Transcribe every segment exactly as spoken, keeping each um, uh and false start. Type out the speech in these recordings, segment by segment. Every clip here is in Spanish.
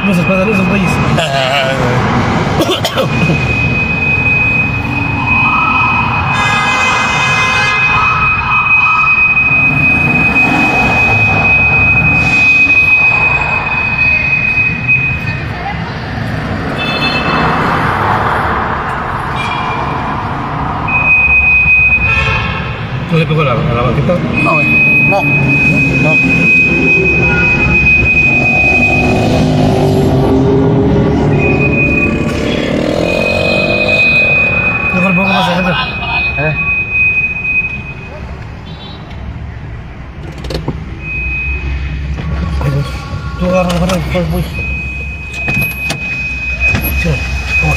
No se pasan esos güeyes. ¿No le pegó a la, a la banqueta? No, güey. No. No. Mejor un poco más adelante. Eh. Tú agarra, agarra, pues voy. Sí, vamos.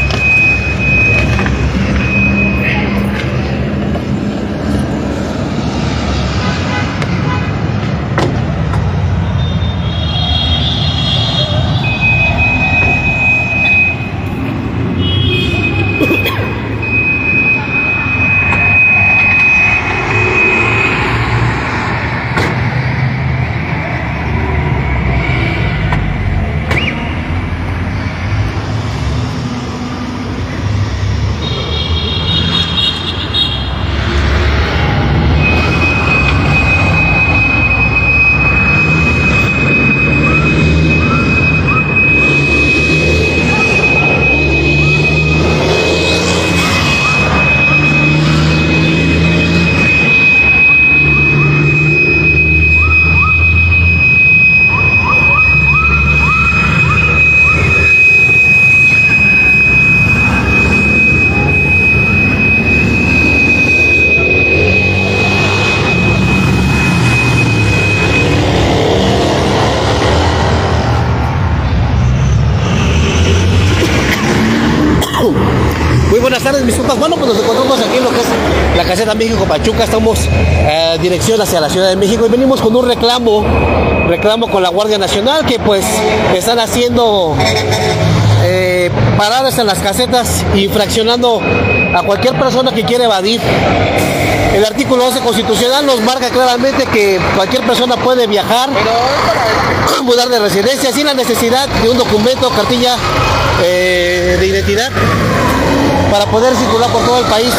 Muy buenas tardes, mis compas. Bueno, pues nos encontramos aquí en lo que es la caseta México Pachuca. Estamos en eh, dirección hacia la Ciudad de México y venimos con un reclamo, reclamo con la Guardia Nacional, que pues están haciendo eh, paradas en las casetas, infraccionando a cualquier persona que quiera evadir. El artículo once constitucional nos marca claramente que cualquier persona puede viajar, mudar de residencia sin la necesidad de un documento, cartilla eh, de identidad, para poder circular por todo el país.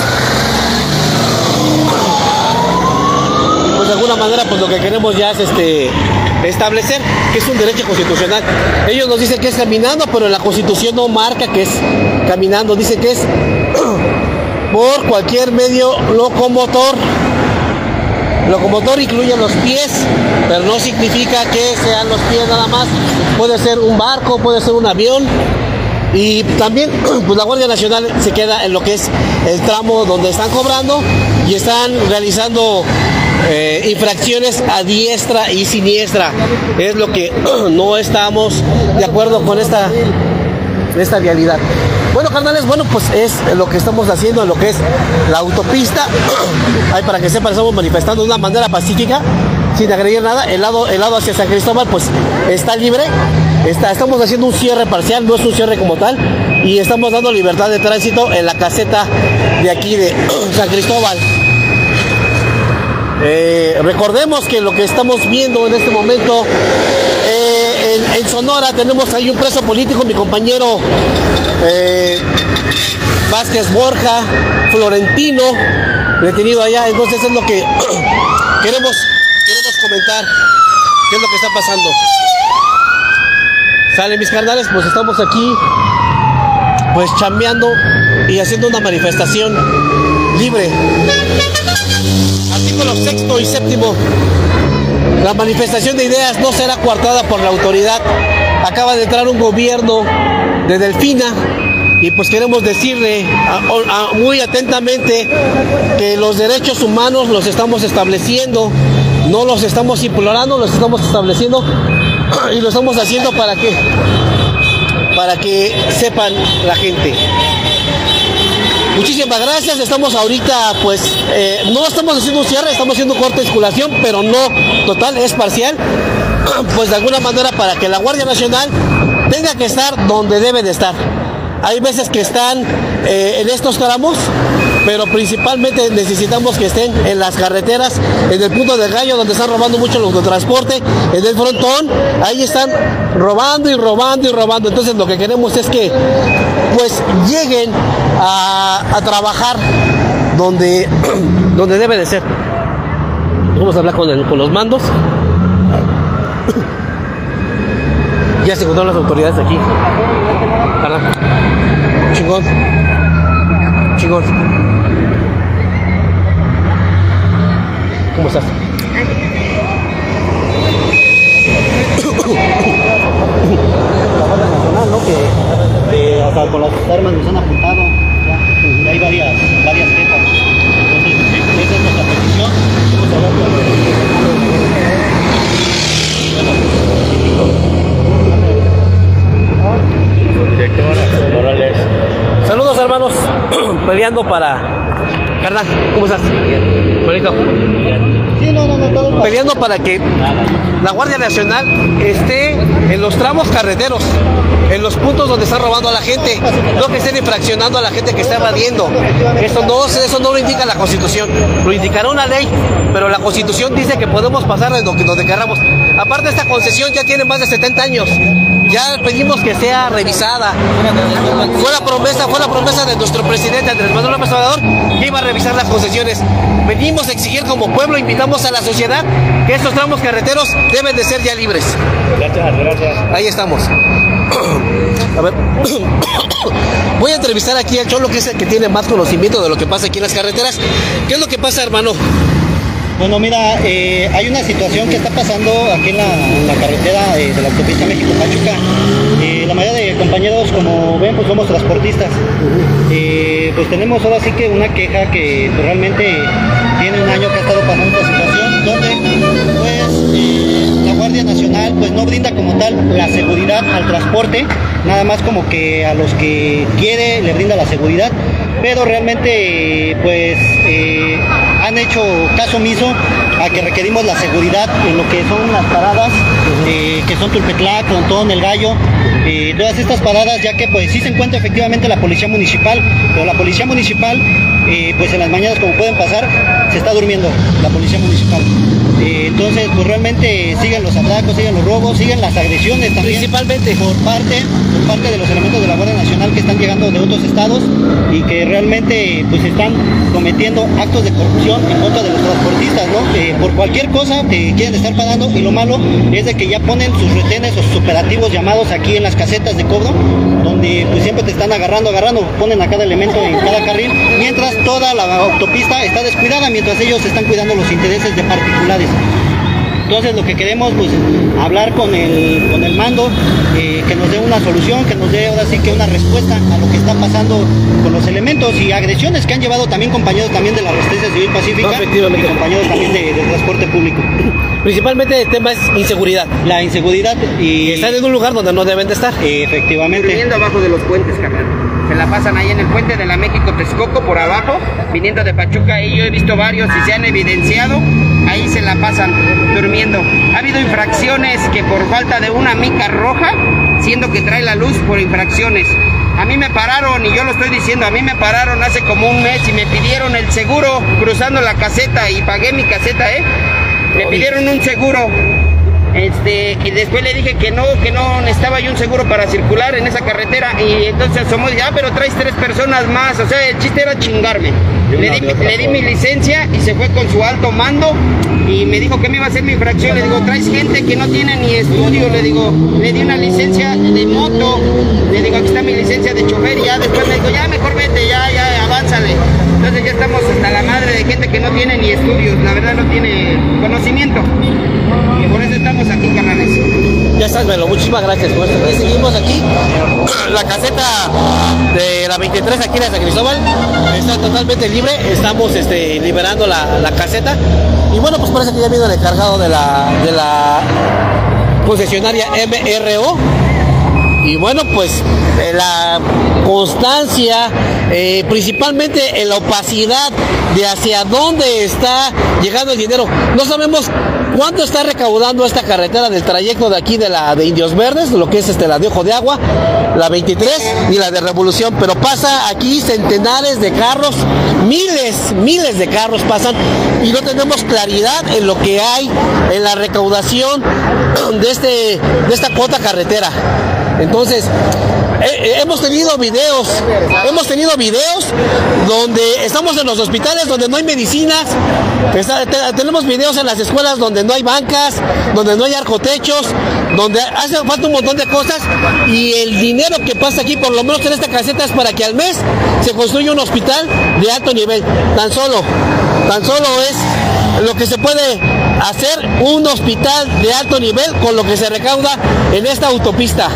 Pues de alguna manera, pues lo que queremos ya es este establecer que es un derecho constitucional. Ellos nos dicen que es caminando, pero en la Constitución no marca que es caminando, dice que es por cualquier medio locomotor. Locomotor incluye los pies, pero no significa que sean los pies nada más. Puede ser un barco, puede ser un avión. Y también pues la Guardia Nacional se queda en lo que es el tramo donde están cobrando y están realizando eh, infracciones a diestra y siniestra. Es lo que no estamos de acuerdo con esta, esta vialidad. Bueno, carnales, bueno, pues es lo que estamos haciendo en lo que es la autopista. Ahí para que sepan, estamos manifestando de una manera pacífica, sin agredir nada. El lado, el lado hacia San Cristóbal pues está libre. Está, estamos haciendo un cierre parcial, no es un cierre como tal, y estamos dando libertad de tránsito en la caseta de aquí de San Cristóbal. Eh, recordemos que lo que estamos viendo en este momento eh, en, en Sonora, tenemos ahí un preso político, mi compañero eh, Vázquez Borja Florentino, detenido allá. Entonces es lo que queremos, queremos comentar, qué es lo que está pasando. Sale, mis carnales, pues estamos aquí pues chambeando y haciendo una manifestación libre. Artículo sexto y séptimo. La manifestación de ideas no será coartada por la autoridad. Acaba de entrar un gobierno de Delfina y pues queremos decirle a, a, muy atentamente que los derechos humanos los estamos estableciendo, no los estamos implorando, los estamos estableciendo. Y lo estamos haciendo para que para que sepan la gente. Muchísimas gracias. Estamos ahorita pues eh, no estamos haciendo un cierre, estamos haciendo corte de circulación, pero no total, es parcial. Pues de alguna manera para que la Guardia Nacional tenga que estar donde debe de estar. Hay veces que están eh, en estos tramos pero principalmente necesitamos que estén en las carreteras, en el punto del Gallo, donde están robando mucho los de transporte, en el frontón, ahí están robando y robando y robando. Entonces lo que queremos es que pues lleguen a, a trabajar donde, donde debe de ser. Vamos a hablar con, el, con los mandos. Ya se encontraron las autoridades aquí. ¿Verdad? Chingón. Chingón. ¿Cómo estás? La Guardia Nacional, ¿no? Que eh, hasta con las armas nos han apuntado. Ya, ya hay varias, varias quejas. Entonces, esa es nuestra petición. Vamos a hablar con Morales. Saludos, hermanos. Peleando para... Carnal, ¿cómo estás? Bonito. Sí, no, no, no, todo Peleando para que la Guardia Nacional esté en los tramos carreteros, en los puntos donde están robando a la gente, no que estén infraccionando a la gente que está evadiendo. Eso no, eso no lo indica la Constitución, lo indicará una ley, pero la Constitución dice que podemos pasar en donde, donde queramos. Aparte, esta concesión ya tiene más de setenta años. Ya pedimos que sea revisada. Fue la promesa, fue la promesa de nuestro presidente Andrés Manuel López Obrador, que iba a revisar las concesiones. Venimos a exigir como pueblo, invitamos a la sociedad que estos tramos carreteros deben de ser ya libres. Gracias, gracias. Ahí estamos. A ver. Voy a entrevistar aquí al Cholo, que es el que tiene más conocimiento de lo que pasa aquí en las carreteras. ¿Qué es lo que pasa, hermano? Bueno, mira, eh, hay una situación que está pasando aquí en la, en la carretera eh, de la autopista México-Pachuca. Eh, la mayoría de compañeros, como ven, pues somos transportistas. Eh, pues tenemos ahora sí que una queja que pues, realmente tiene un año que ha estado pasando esta situación, donde pues eh, la Guardia Nacional pues no brinda como tal la seguridad al transporte, nada más como que a los que quiere le brinda la seguridad, pero realmente pues eh, han hecho caso omiso a que requerimos la seguridad en lo que son las paradas, eh, que son Tulpetlac, Frontón, El Gallo, eh, todas estas paradas, ya que pues sí se encuentra efectivamente la policía municipal, pero la policía municipal, eh, pues en las mañanas, como pueden pasar, se está durmiendo la policía municipal. Eh, entonces, pues realmente siguen los atracos, siguen los robos, siguen las agresiones también. Principalmente por parte, por parte de los elementos de la Guardia Nacional que están llegando de otros estados y que realmente pues están cometiendo actos de corrupción en contra de los transportistas, ¿no? Eh, por cualquier cosa te quieren estar pagando, y lo malo es de que ya ponen sus retenes o sus operativos llamados aquí en las casetas de cobro, donde pues siempre te están agarrando, agarrando, ponen a cada elemento en cada carril, mientras toda la autopista está descuidada, mientras ellos están cuidando los intereses de particulares. Entonces lo que queremos pues hablar con el, con el mando, eh, que nos dé una solución, que nos dé ahora sí que una respuesta a lo que está pasando con los elementos y agresiones que han llevado también compañeros también de la Resistencia Civil Pacífica, efectivamente, y compañeros también de, de transporte público. Principalmente el tema es inseguridad. La inseguridad y... Están en un lugar donde no deben de estar. Eh, efectivamente. Durmiendo abajo de los puentes, carnal. Se la pasan ahí en el puente de la México-Texcoco por abajo, viniendo de Pachuca, y yo he visto varios y se han evidenciado, ahí se la pasan durmiendo. Ha habido infracciones que por falta de una mica roja, siendo que trae la luz por infracciones. A mí me pararon, y yo lo estoy diciendo, a mí me pararon hace como un mes y me pidieron el seguro cruzando la caseta, y pagué mi caseta, ¿eh? Me pidieron un seguro. Este, y después le dije que no, que no necesitaba yo un seguro para circular en esa carretera, y entonces somos ya, ah, pero traes tres personas más, o sea, el chiste era chingarme. Le di, le di mi licencia y se fue con su alto mando y me dijo que me iba a hacer mi infracción. Le digo, traes gente que no tiene ni estudio, le digo, le di una licencia de moto, le digo, aquí está mi licencia de chofer, y ya después me dijo, ya mejor vete, ya, ya, avánzale. Entonces ya estamos hasta la madre de gente que no tiene ni estudios, la verdad no tiene conocimiento. Y por eso estamos aquí, canales. Ya estás, Melo, muchísimas gracias por esto. Seguimos aquí. La caseta de la veintitrés aquí en San Cristóbal está totalmente libre. Estamos este, liberando la, la caseta. Y bueno, pues parece que ya vino el encargado de la, de la concesionaria M R O. Y bueno, pues eh, la constancia, eh, principalmente en la opacidad de hacia dónde está llegando el dinero. No sabemos ¿Cuánto está recaudando esta carretera del trayecto de aquí de la de Indios Verdes, lo que es este, la de Ojo de Agua, la veintitrés y la de Revolución? Pero pasa aquí centenares de carros, miles, miles de carros pasan y no tenemos claridad en lo que hay en la recaudación de, este, de esta cuota carretera. Entonces, eh, hemos tenido videos, hemos tenido videos donde estamos en los hospitales donde no hay medicinas, está, te, tenemos videos en las escuelas donde no hay bancas, donde no hay arcotechos, donde hace falta un montón de cosas y el dinero que pasa aquí, por lo menos en esta caseta, es para que al mes se construya un hospital de alto nivel. Tan solo, tan solo es lo que se puede hacer un hospital de alto nivel con lo que se recauda en esta autopista.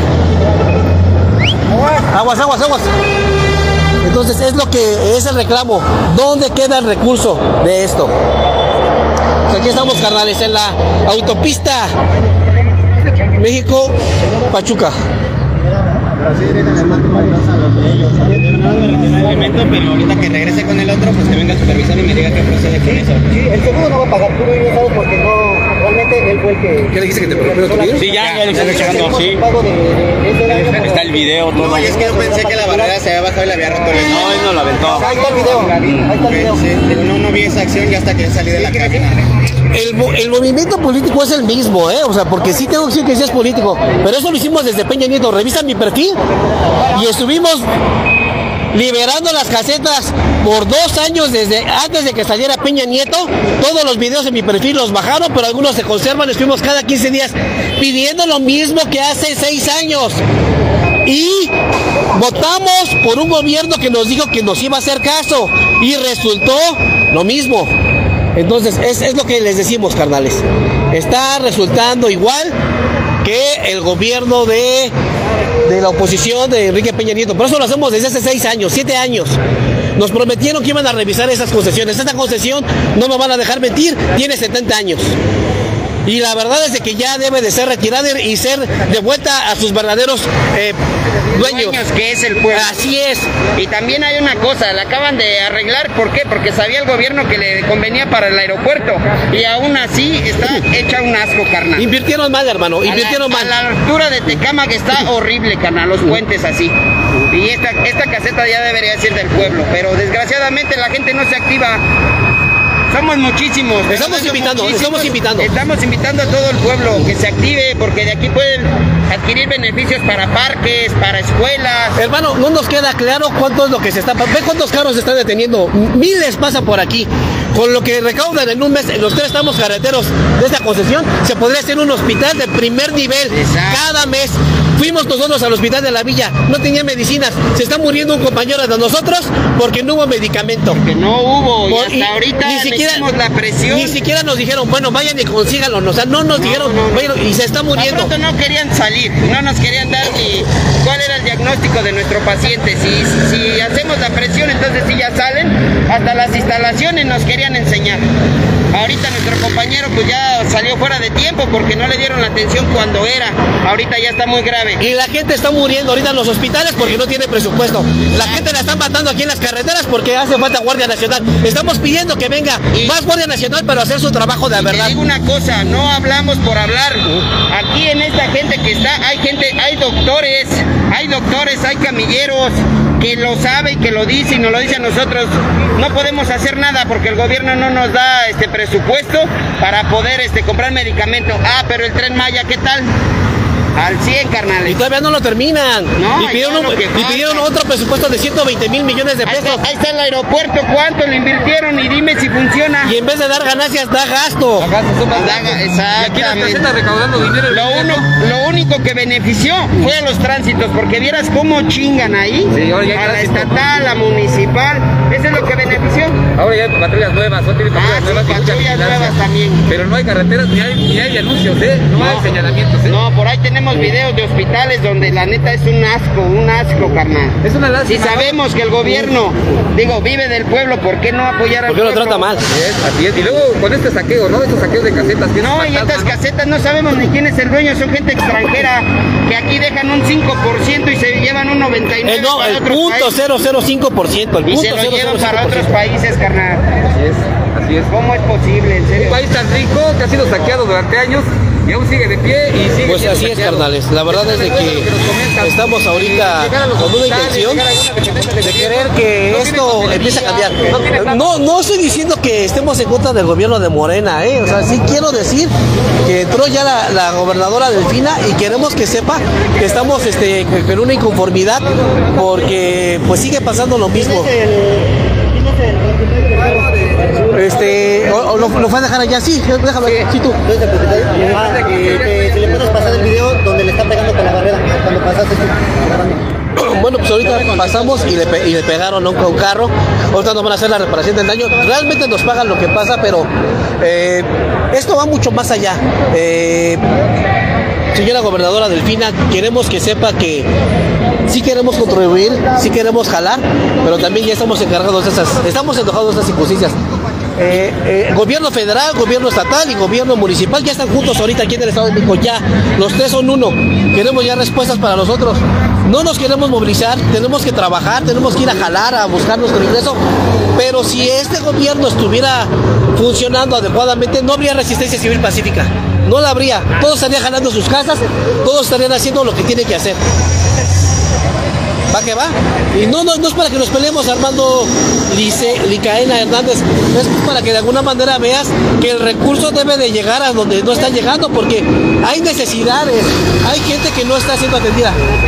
Aguas, aguas, aguas. Entonces es lo que es el reclamo. ¿Dónde queda el recurso de esto? Pues aquí estamos, carnales, en la autopista México-Pachuca. Pero ahorita que regrese con el otro, pues que venga el supervisor y me diga qué procede con eso. Sí, el seguro no va a pagar, tú no sabes porque no, realmente él fue el que... ¿Qué le dijiste que te preocupó tu video? Sí, ya, ya lo están checando, sí. Está el video, todo. No, y es que yo pensé que la barrera se había bajado y la había roto. No, él no la aventó. Ahí está el video, ahí está el video. No, no vi esa acción ya hasta que salí de la cabina. El, el movimiento político es el mismo, ¿eh? O sea, porque sí tengo que decir que sí es político, pero eso lo hicimos desde Peña Nieto. Revisan mi perfil y estuvimos liberando las casetas por dos años desde antes de que saliera Peña Nieto. Todos los videos en mi perfil los bajaron, pero algunos se conservan. Estuvimos cada quince días pidiendo lo mismo que hace seis años. Y votamos por un gobierno que nos dijo que nos iba a hacer caso y resultó lo mismo. Entonces es, es lo que les decimos, carnales. Está resultando igual que el gobierno de, de la oposición de Enrique Peña Nieto. Por eso lo hacemos desde hace seis años, siete años. Nos prometieron que iban a revisar esas concesiones. Esta concesión, no me van a dejar mentir, tiene setenta años. Y la verdad es de que ya debe de ser retirada y ser devuelta a sus verdaderos eh, dueños. dueños, que es el pueblo. Así es. Y también hay una cosa, la acaban de arreglar, ¿por qué? Porque sabía el gobierno que le convenía para el aeropuerto. Y aún así está hecha un asco, carnal. Invirtieron mal, hermano, invirtieron a la, mal. A la altura de Tecama, que está horrible, carnal, los puentes así. Y esta, esta caseta ya debería ser del pueblo, pero desgraciadamente la gente no se activa. Somos muchísimos. Estamos invitando, estamos invitando. Estamos invitando a todo el pueblo que se active, porque de aquí pueden adquirir beneficios para parques, para escuelas. Hermano, no nos queda claro cuánto es lo que se está... Ve cuántos carros se están deteniendo. Miles pasan por aquí. Con lo que recaudan en un mes, en los tres tramos carreteros de esta concesión, se podría hacer un hospital de primer nivel. Exacto. Cada mes. Fuimos nosotros al hospital de la Villa, no tenía medicinas. Se está muriendo un compañero de nosotros porque no hubo medicamento. Que no hubo, y hasta y ahorita ni siquiera, la presión. Ni siquiera nos dijeron, bueno, vayan y consíganlo. O sea, no nos no, dijeron, no, no. Vayan, y se está muriendo. De pronto no querían salir, no nos querían dar ni cuál era el diagnóstico de nuestro paciente. Si, si hacemos la presión, entonces sí ya salen. Hasta las instalaciones nos querían enseñar. Ahorita nuestro compañero pues ya salió fuera de tiempo porque no le dieron la atención cuando era. Ahorita ya está muy grave. Y la gente está muriendo ahorita en los hospitales porque no tiene presupuesto. La gente la están matando aquí en las carreteras porque hace falta Guardia Nacional. Estamos pidiendo que venga y, más Guardia Nacional para hacer su trabajo de verdad. Te digo una cosa, no hablamos por hablar. Aquí en esta gente que está, hay gente, hay doctores, hay doctores, hay camilleros que lo sabe y que lo dice y nos lo dice a nosotros. No podemos hacer nada porque el gobierno no nos da este presupuesto para poder este comprar medicamentos. Ah, pero el Tren Maya, ¿qué tal? Al cien, carnales. Y todavía no lo terminan. No, y pidieron, un, y pidieron otro presupuesto de ciento veinte mil millones de pesos. Ahí está, ahí está el aeropuerto, ¿cuánto le invirtieron? Y dime si funciona. Y en vez de dar ganancias, da gasto. Da gasto, da, exactamente. Y aquí las casetas recaudando dinero. Lo, uno, lo único que benefició fue a los tránsitos, porque vieras cómo chingan ahí. Sí, ahora ya a la estatal, la municipal. Eso es lo que benefició. Ahora ya hay patrullas nuevas, son patrullas ah, nuevas. Sí, patrullas nuevas también. Pero no hay carreteras, ni hay, ni hay anuncios, ¿eh? No, no hay señalamientos, ¿eh? No, por ahí tenemos videos de hospitales donde la neta es un asco, un asco, carnal. Es una lástima. Si sabemos que el gobierno, digo, vive del pueblo, ¿por qué no apoyar al pueblo? ¿Por qué lo trata mal? Así es, así es. Y luego con este saqueo, ¿no? Estos saqueos de casetas. No, y estas casetas no sabemos ni quién es el dueño, son gente extranjera que aquí dejan un cinco por ciento y se llevan un noventa y nueve por ciento. Eh, no, el punto cero cero cinco por ciento. El y punto se lo llevan para otros países, carnal. Así es. Así es. ¿Cómo es posible, en serio? Un país tan rico que ha sido saqueado durante años y aún sigue de pie y sigue Pues siendo así es, saqueado. carnales. La verdad es de que estamos ahorita con una intención de querer que esto empiece a cambiar. No, no estoy diciendo que estemos en contra del gobierno de Morena, ¿eh? O sea, sí quiero decir que entró ya la, la gobernadora Delfina y queremos que sepa que estamos este, con una inconformidad porque pues sigue pasando lo mismo. Este, o, o lo, lo fue a dejar allá, sí, déjalo, sí, sí tú. Ah, eh, si le puedes pasar el video donde le está pegando con la barrera, cuando pasaste tú. Bueno, pues ahorita pasamos y le, pe y le pegaron a un, a un carro. Ahorita nos van a hacer la reparación del daño. Realmente nos pagan lo que pasa, pero eh, esto va mucho más allá. Eh, señora gobernadora Delfina, queremos que sepa que sí queremos contribuir, sí queremos jalar, pero también ya estamos encargados de esas, estamos enojados de esas circunstancias. Eh, eh, gobierno federal, gobierno estatal y gobierno municipal ya están juntos ahorita aquí en el Estado de México, ya, los tres son uno, queremos ya respuestas para nosotros, no nos queremos movilizar, tenemos que trabajar, tenemos que ir a jalar, a buscar nuestro ingreso, pero si este gobierno estuviera funcionando adecuadamente, no habría resistencia civil pacífica, no la habría, todos estarían jalando sus casas, todos estarían haciendo lo que tienen que hacer. Va que va. Y no, no, no es para que nos peleemos, Armando Lice, Licaena Hernández. Es para que de alguna manera veas que el recurso debe de llegar a donde no está llegando, porque hay necesidades, hay gente que no está siendo atendida.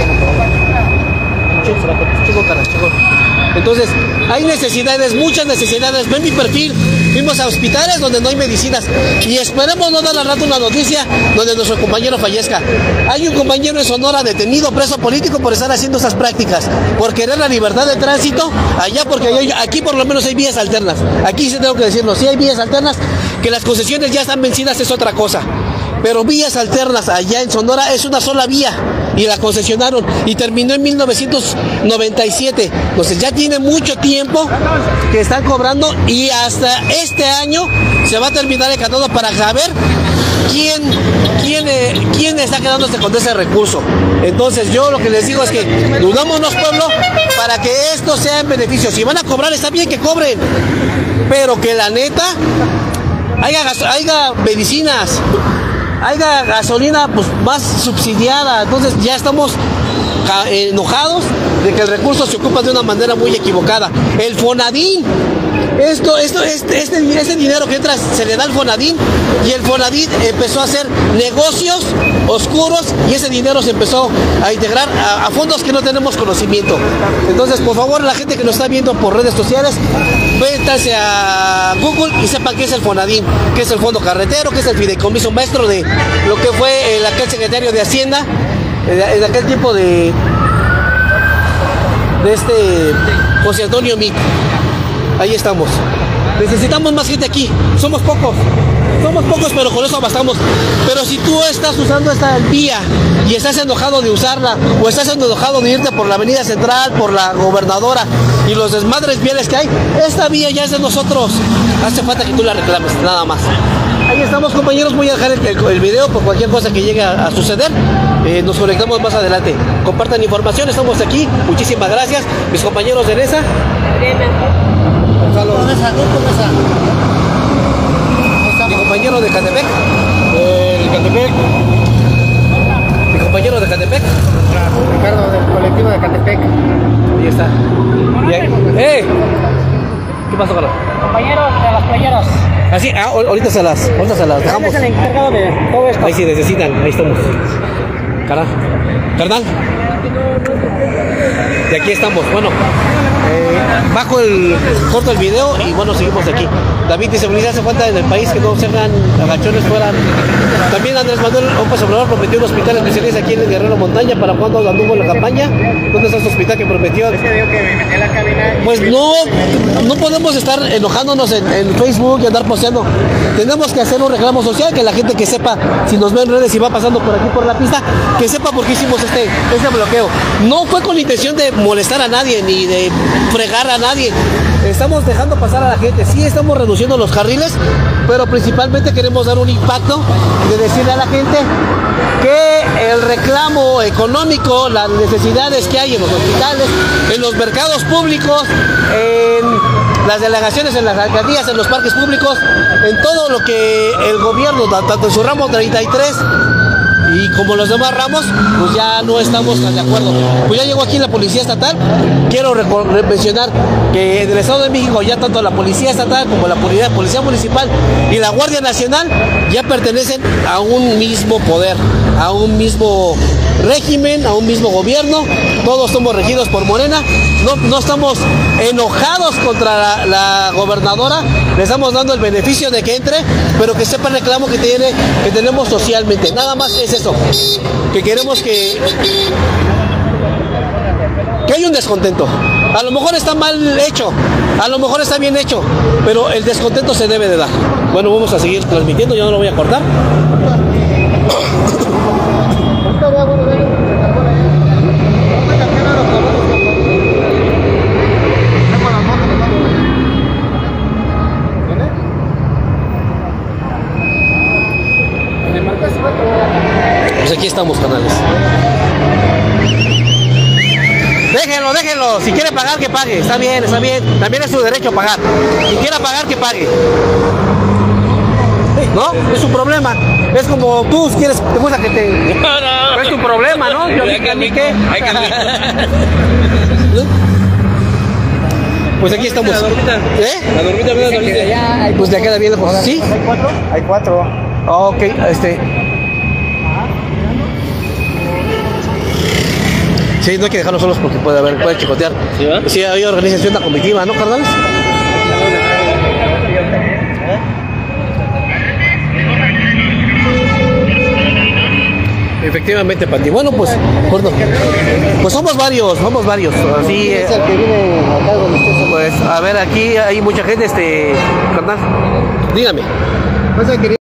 Entonces, hay necesidades, muchas necesidades. Ven mi perfil, fuimos a hospitales donde no hay medicinas y esperemos no dar al rato una noticia donde nuestro compañero fallezca. Hay un compañero en Sonora detenido, preso político por estar haciendo esas prácticas, por querer la libertad de tránsito allá, porque hay, aquí por lo menos hay vías alternas. Aquí sí tengo que decirlo, sí hay vías alternas, que las concesiones ya están vencidas es otra cosa. Pero vías alternas allá en Sonora es una sola vía y la concesionaron y terminó en mil novecientos noventa y siete. Entonces ya tiene mucho tiempo que están cobrando y hasta este año se va a terminar el catálogo para saber quién, quién, eh, quién está quedándose con ese recurso. Entonces yo lo que les digo es que unámonos, pueblo, para que esto sea en beneficio. Si van a cobrar, está bien que cobren, pero que la neta haya, haya medicinas, haya gasolina pues más subsidiada. Entonces ya estamos enojados de que el recurso se ocupa de una manera muy equivocada. El Fonadín, esto, esto, este, este, este dinero que entra se le da al Fonadín y el Fonadín empezó a hacer negocios oscuros y ese dinero se empezó a integrar a, a fondos que no tenemos conocimiento. Entonces, por favor, la gente que nos está viendo por redes sociales, véntanse a Google y sepan qué es el Fonadín, qué es el Fondo Carretero, qué es el fideicomiso maestro de lo que fue el aquel secretario de Hacienda en aquel tiempo de de este José Antonio Mic. Ahí estamos. Necesitamos más gente aquí. Somos pocos. Somos pocos, pero con eso bastamos. Pero si tú estás usando esta vía y estás enojado de usarla, o estás enojado de irte por la avenida central, por la gobernadora y los desmadres viales que hay, esta vía ya es de nosotros. Hace falta que tú la reclames, nada más. Ahí estamos, compañeros. Voy a dejar el, el, el video por cualquier cosa que llegue a, a suceder. Eh, nos conectamos más adelante. Compartan información, estamos aquí. Muchísimas gracias. Mis compañeros de Nesa. ¿Dónde está? ¿Dónde está? Mi compañero de Catepec. El Catepec. Mi compañero de Catepec. Ricardo, del colectivo de Catepec. Ahí está. Y ahí. ¡Eh! ¿Qué pasó, Carlos? Compañeros de las playeras. Así, ah, ahorita se las, ahorita se las dejamos. ¿Quién es el encargado de todo esto? Ahí sí necesitan, ahí estamos. Carnal, carnal. Y aquí estamos, bueno. Eh, bajo el corto el video y bueno, seguimos aquí. David dice, seguridad hace falta en el país que no se hagan agachones fuera. También Andrés Manuel López Obrador prometió un hospital especialista aquí en el Guerrero Montaña. ¿Para cuándo anduvo en la campaña? ¿Dónde está ese hospital que prometió? Pues no, no podemos estar enojándonos en, en Facebook y andar posteando. Tenemos que hacer un reclamo social, que la gente que sepa, si nos ve en redes y va pasando por aquí por la pista, que sepa por qué hicimos este, este bloqueo. No fue con la intención de molestar a nadie ni de fregar a nadie. Estamos dejando pasar a la gente, sí estamos reduciendo los carriles, pero principalmente queremos dar un impacto de decirle a la gente que el reclamo económico, las necesidades que hay en los hospitales, en los mercados públicos, en las delegaciones en las alcaldías, en los parques públicos, en todo lo que el gobierno, tanto en su ramo treinta y tres y como los demás ramos, pues ya no estamos tan de acuerdo. Pues ya llegó aquí la Policía Estatal. Quiero mencionar que en el Estado de México ya tanto la Policía Estatal como la Policía, Policía Municipal y la Guardia Nacional ya pertenecen a un mismo poder, a un mismo régimen, a un mismo gobierno. Todos somos regidos por Morena. No, no estamos enojados contra la, la gobernadora, le estamos dando el beneficio de que entre, pero que sepa el reclamo que tiene, que tenemos socialmente. Nada más es eso, que queremos que que hay un descontento. A lo mejor está mal hecho, a lo mejor está bien hecho, pero el descontento se debe de dar. Bueno, vamos a seguir transmitiendo, yo no lo voy a cortar. Pues aquí estamos, canales. Déjenlo, déjenlo. Si quiere pagar, que pague. Está bien, está bien. También es su derecho a pagar. Si quiera pagar, que pague. ¿No? Es su problema. Es como tú quieres, te gusta que te... No, no. Es tu problema, ¿no? Yo hay que admitir. Hay que admitir. Pues aquí estamos. La dormita. ¿Eh? La dormita, la dormita. Pues ya queda bien. ¿Sí? ¿Hay cuatro? Hay cuatro. Ok, este... Sí, no hay que dejarlos solos porque puede haber, puede chicotear. ¿Sí, va? Sí, hay organización, una comitiva, ¿no, carnales? Efectivamente, Pati. Bueno, pues, pues, pues somos varios, somos varios. Así, ¿Quién es el que viene acá donde usted? pues, a ver, aquí hay mucha gente, este, carnal. Dígame. Pues,